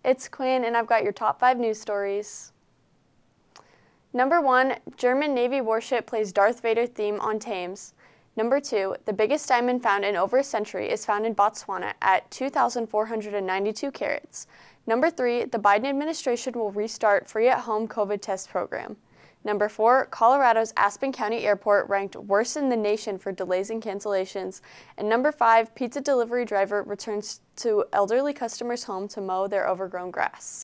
It's Quinn, and I've got your top 5 news stories. Number 1, German Navy warship plays Darth Vader theme on Thames. Number 2, the biggest diamond found in over a century is found in Botswana at 2,492 carats. Number 3, the Biden administration will restart free at-home COVID test program. Number 4, Colorado's Aspen County Airport ranked worst in the nation for delays and cancellations. And number 5, pizza delivery driver returns to elderly customers' home to mow their overgrown grass.